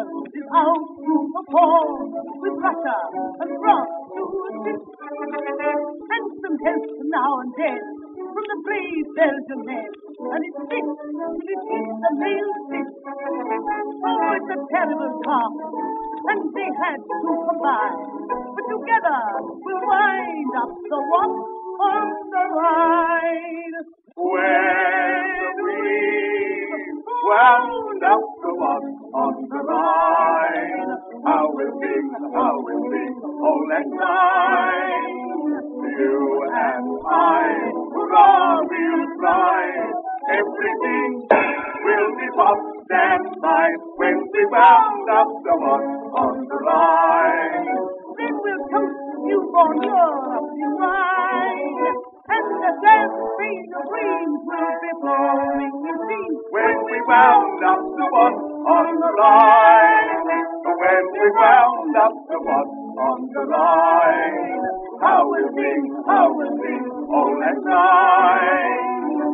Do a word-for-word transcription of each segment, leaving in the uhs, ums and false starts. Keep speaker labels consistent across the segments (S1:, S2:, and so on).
S1: Brothers is out to perform with Russia and France to assist. And some help now and then from the brave Belgian men. And it's this, it is the male stick. Oh, it's a terrible task, and they had to combine. But together we'll wind up the Wacht on the Rhine.
S2: When we wound up the Wacht on the Rhine, how we'll sing, how we'll sing all that time. You and I, hurrah, we'll fly. Everything will be popped and fine when we wound up the Wacht on the Rhine.
S1: Then we'll toast newborn Europe in wine, and the dance train of dreams will be blowing in steam
S2: when we wound up the Wacht on the Rhine. When we wound up the Wacht on the Rhine, how we'll sing, how we'll sing all that time.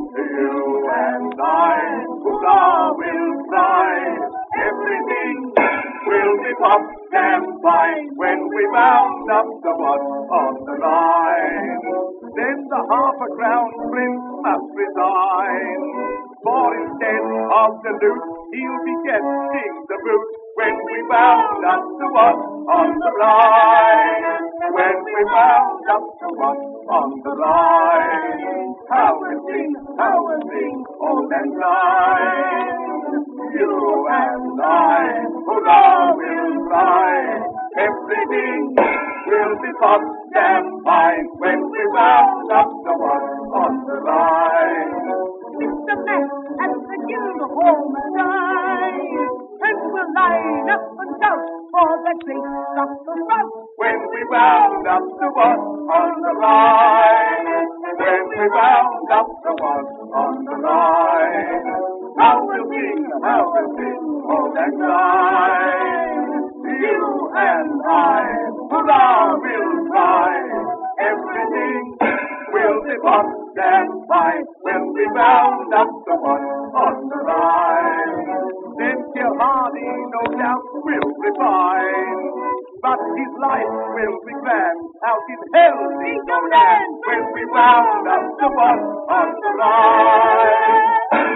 S2: You and I, hurrah, will fly. Everything will be popped and fine when we wound up the Wacht on the Rhine. Then the half a crown prince must resign, for instead of the loot, he'll be getting the boot when we wound up the Wacht on the Rhine. When we wound up the Wacht on the Rhine, how we'll sing, how we'll sing all that time. You and I, hurrah, we'll fly. Everything will be popped and fine when we wound up the Wacht on the Rhine.
S1: Mister Mac and the Guildhall Messiah, and we'll line up and shout for the great stuff of rout.
S2: When we wound up the Wacht on the Rhine, when we wound up the Wacht on the Rhine, how we'll sing, how we'll sing all that time. You and I, hurrah, we'll fly. Everything will be popped and fine when we wound up the Wacht on the Rhine. Then Hardy, no doubt, will refine, but his life will be grand out in hell he go land when we wound up the Wacht on the Rhine.